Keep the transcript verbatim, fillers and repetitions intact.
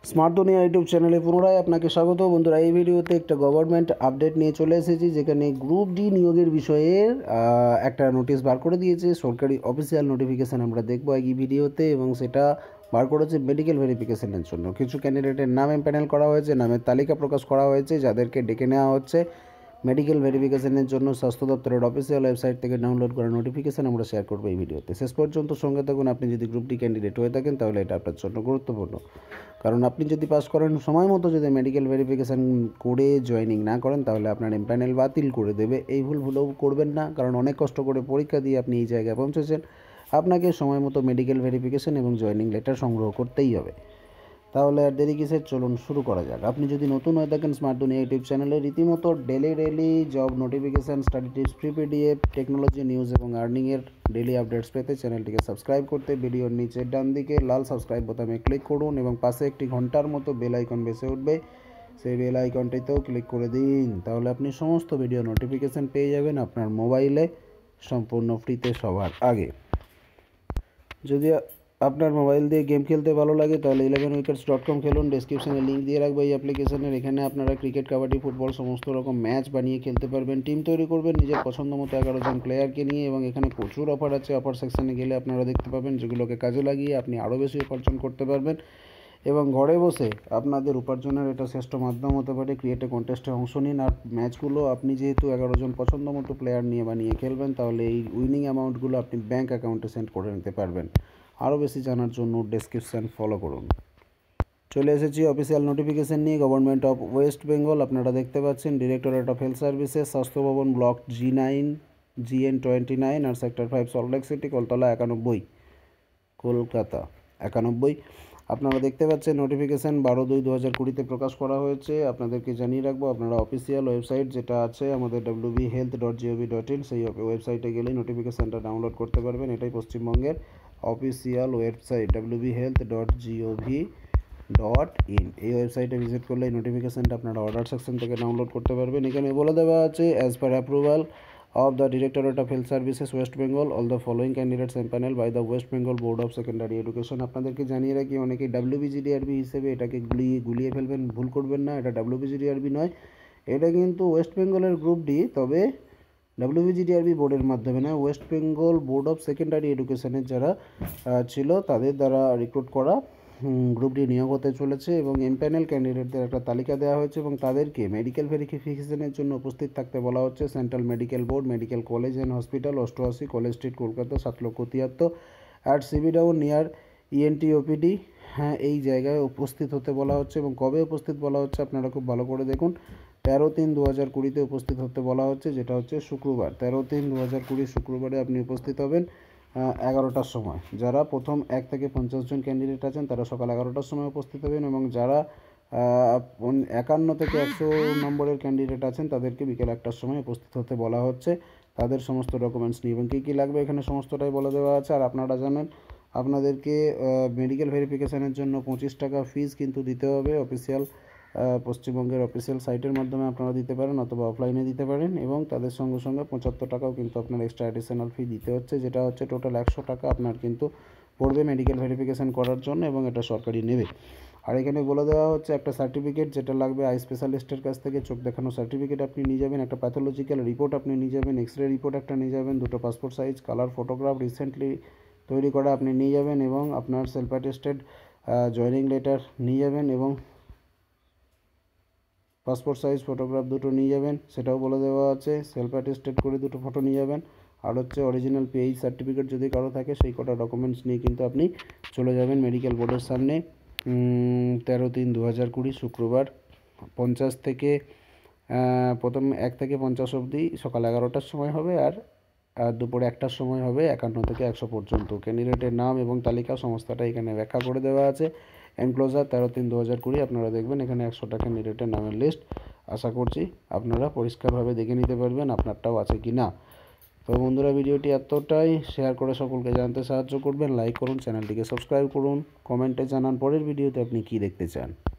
Smart দুনিয়া YouTube চ্যানেলে পুনরায় আপনাকে স্বাগত। বন্ধুরা, এই ভিডিওতে একটা গভর্নমেন্ট আপডেট নিয়ে চলে এসেছি, যেখানে গ্রুপ ডি নিয়োগের বিষয়ে একটা নোটিশ বার করে দিয়েছে। সরকারি অফিসিয়াল নোটিফিকেশান আমরা দেখবো এই ভিডিওতে, এবং সেটা বার করেছে মেডিকেল ভেরিফিকেশানের জন্য। কিছু ক্যান্ডিডেটের নাম প্যানেল করা হয়েছে, নামের তালিকা প্রকাশ করা হয়েছে, যাদেরকে ডেকে নেওয়া হচ্ছে মেডিকেল ভেরিফিকেশানের জন্য। স্বাস্থ্য দপ্তরের অফিসিয়াল ওয়েবসাইট থেকে ডাউনলোড করা নোটিফিকেশান আমরা শেয়ার করবো এই ভিডিওতে। শেষ পর্যন্ত সঙ্গে থাকুন। আপনি যদি গ্রুপ ডি ক্যান্ডিডেট হয়ে থাকেন তাহলে এটা আপনার জন্য গুরুত্বপূর্ণ, কারণ আপনি যদি পাস করেন সময় মতো, যদি মেডিকেল ভেরিফিকেশান করে জয়েনিং না করেন, তাহলে আপনার এমপ্যানেল বাতিল করে দেবে। এই ভুল ভুলেও করবেন না, কারণ অনেক কষ্ট করে পরীক্ষা দিয়ে আপনি এই জায়গায় পৌঁছেছেন। আপনাকে সময় মতো মেডিকেল ভেরিফিকেশান এবং জয়েনিং লেটার সংগ্রহ করতেই হবে। তাহলে আর দেরি কিসের, চলুন শুরু করা যাক। আপনি যদি নতুন হয়ে থাকেন স্মার্ট দুনিয়া ইউটিউব চ্যানেলে রীতিমতো daily daily job notification, study tips, free PDF, technology news এবং আর্নিংয়ের ডেলি আপডেটস পেতে চ্যানেলটিকে সাবস্ক্রাইব করতে ভিডিওর নিচে ডান দিকে লাল সাবস্ক্রাইব বোতামে ক্লিক করুন, এবং পাশে একটি ঘন্টার মতো বেল আইকন ভেসে উঠবে, সেই বেল আইকনটিতেও ক্লিক করে দিন। তাহলে আপনি সমস্ত ভিডিও নোটিফিকেশান পেয়ে যাবেন আপনার মোবাইলে সম্পূর্ণ ফ্রিতে সবার আগে। যদি আপনার মোবাইল দিয়ে গেম খেলতে ভালো লাগে তাহলে ইলেভেন উইকেটস ডট কম খেলুন। ডেসক্রিপশনে লিঙ্ক দিয়ে রাখবো এই অ্যাপ্লিকেশনের। এখানে আপনারা ক্রিকেট, কাবাডি, ফুটবল সমস্ত রকম ম্যাচ বানিয়ে খেলতে পারবেন। টিম তৈরি করবেন নিজের পছন্দ মতো এগারো জন প্লেয়ারকে নিয়ে, এবং এখানে প্রচুর অফার আছে। অফার সেকশানে গেলে আপনারা দেখতে পাবেন, যেগুলোকে কাজে লাগিয়ে আপনি আরও বেশি উপার্জন করতে পারবেন, এবং ঘরে বসে আপনাদের উপার্জনের এটা শ্রেষ্ঠ মাধ্যম হতে পারে। ক্রিয়েটে কন্টেস্টে অংশ নিন, আর ম্যাচগুলো আপনি যেহেতু এগারো জন পছন্দ মতো প্লেয়ার নিয়ে বানিয়ে খেলবেন, তাহলে এই উইনিং অ্যামাউন্টগুলো আপনি ব্যাঙ্ক অ্যাকাউন্টে সেন্ড করে নিতে পারবেন। আরও বেশি জানার জন্য ডেসক্রিপশান ফলো করুন। চলে এসেছি অফিসিয়াল নোটিফিকেশান নিয়ে। গভর্নমেন্ট অফ ওয়েস্ট বেঙ্গল, আপনারা দেখতে পাচ্ছেন directorate of health services, Swasthya Bhavan, block G nine, G N twenty nine আর সেক্টর ফাইভ, সল্টলেক সিটি, কলতলা একানব্বই, কলকাতা একানব্বই। আপনারা দেখতে পাচ্ছেন নোটিফিকেশান বারো দুই দু হাজার কুড়িতে প্রকাশ করা হয়েছে। আপনাদেরকে জানিয়ে রাখবো, আপনারা অফিসিয়াল ওয়েবসাইট যেটা আছে আমাদের W B health dot G O V dot in, সেই ওয়েবসাইটে গেলেই নোটিফিকেশানটা ডাউনলোড করতে পারবেন। এটাই পশ্চিমবঙ্গের official website W B health dot G O V dot in. এই ওয়েবসাইটে ভিজিট করলে এই নোটিফিকেশানটা আপনারা অর্ডার সেকশন থেকে ডাউনলোড করতে পারবেন। এখানে বলে দেওয়া আছে, as per approval of the Directorate of Health Services West Bengal, all the following candidates empaneled by the West Bengal Board of Secondary Education। আপনাদেরকে জানিয়ে রাখি, অনেকেই ডাব্লিউবিজিডিআরবি হিসেবে এটাকে গুলিয়ে গুলিয়ে ফেলবেন, ভুল করবেন না। এটা ডাব্লিউবিজিডিআরবি নয়, এটা কিন্তু ওয়েস্ট বেঙ্গলের গ্রুপ ডি, তবে ডাব্লিউবিজিডিআরবি বোর্ডের মাধ্যমে না, West Bengal board of secondary এডুকেশনের যারা ছিল তাদের দ্বারা রিক্রুট করা গ্রুপ ডি নিয়োগ হতে চলেছে, এবং এমপ্যানেল ক্যান্ডিডেটদের একটা তালিকা দেওয়া হয়েছে, এবং তাদেরকে মেডিকেল ভেরিফিকেশনের জন্য উপস্থিত থাকতে বলা হচ্ছে central medical board, medical college and hospital, অষ্টআশি কলেজ স্ট্রিট, কলকাতা সাত লক্ষ তিয়াত্তর, at CB down near ENT OPD. হ্যাঁ, এই জায়গায় উপস্থিত হতে বলা হচ্ছে, এবং কবে উপস্থিত বলা হচ্ছে আপনারা খুব ভালো করে দেখুন। তেরো তিন দু হাজার কুড়িতে উপস্থিত হতে বলা হচ্ছে, যেটা হচ্ছে শুক্রবার। তেরো তিন দু হাজার কুড়ি শুক্রবারে আপনি উপস্থিত হবেন এগারোটার সময়। যারা প্রথম এক থেকে পঞ্চাশ জন ক্যান্ডিডেট আছেন তারা সকাল এগারোটার সময় উপস্থিত হবেন, এবং যারা একান্ন থেকে একশো নম্বরের ক্যান্ডিডেট আছেন তাদেরকে বিকেল একটার সময় উপস্থিত হতে বলা হচ্ছে। তাদের সমস্ত ডকুমেন্টস নিয়ে এবং কী কী লাগবে এখানে সমস্তটাই বলে দেওয়া আছে। আর আপনারা জানেন, আপনাদেরকে মেডিকেল ভেরিফিকেশানের জন্য পঁচিশ টাকা ফিস কিন্তু দিতে হবে। অফিসিয়াল পশ্চিমবঙ্গের অফিসিয়াল সাইটের মাধ্যমে আপনারা দিতে পারেন, অথবা অফলাইনে দিতে পারেন, এবং তাদের সঙ্গে সঙ্গে পঁচাত্তর টাকাও কিন্তু আপনার এক্সট্রা অ্যাডিশনাল ফি দিতে হচ্ছে, যেটা হচ্ছে টোটাল একশো টাকা আপনার কিন্তু পড়বে মেডিকেল ভেরিফিকেশান করার জন্য, এবং এটা সরকারি নেবে। আর এখানে বলে দেওয়া হচ্ছে একটা সার্টিফিকেট যেটা লাগবে আই স্পেশালিস্টের কাছ থেকে, চোখ দেখানো সার্টিফিকেট আপনি নিয়ে যাবেন, একটা প্যাথোলজিক্যাল রিপোর্ট আপনি নিয়ে যাবেন, এক্স রে রিপোর্ট একটা নিয়ে যাবেন, দুটো passport size colour photograph recently তৈরি করা আপনি নিয়ে যাবেন, এবং আপনার সেলফ অ্যাটেস্টেড জয়েনিং লেটার নিয়ে যাবেন, এবং পাসপোর্ট সাইজ ফটোগ্রাফ দুটো নিয়ে যাবেন, সেটাও বলে দেওয়া আছে। সেলফ অ্যাটেস্টেড করে দুটো ফটো নিয়ে যাবেন, আর হচ্ছে অরিজিনাল পিএইচ সার্টিফিকেট যদি কারো থাকে, সেই কটা ডকুমেন্টস নিয়ে কিন্তু আপনি চলে যাবেন মেডিকেল বোর্ডের সামনে তেরো তিন দু হাজার কুড়ি শুক্রবার। পঞ্চাশ থেকে প্রথম এক থেকে পঞ্চাশ অবধি সকাল এগারোটার সময় হবে, আর দুপুরে একটার সময় হবে একান্ন থেকে একশো পর্যন্ত। ক্যান্ডিডেটের নাম এবং তালিকা সমস্তটা এখানে ব্যাখ্যা করে দেওয়া আছে। এনক্লোজার তেরো তিন দু হাজার কুড়ি আপনারা দেখবেন, এখানে একশোটা ক্যান্ডিডেটের নামের লিস্ট। আশা করছি আপনারা পরিষ্কারভাবে দেখে নিতে পারবেন আপনারটাও আছে কি না। তো বন্ধুরা, ভিডিওটি এতটাই, শেয়ার করে সকলকে জানতে সাহায্য করবেন, লাইক করুন, চ্যানেলটিকে সাবস্ক্রাইব করুন, কমেন্টে জানান পরের ভিডিওতে আপনি কী দেখতে চান।